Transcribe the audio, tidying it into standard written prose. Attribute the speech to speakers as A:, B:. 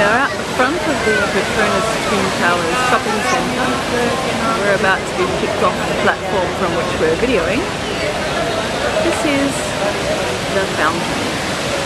A: are at the front of the Petronas Twin Towers shopping centre. We're about to be kicked off the platform from which we're videoing. This is the fountain.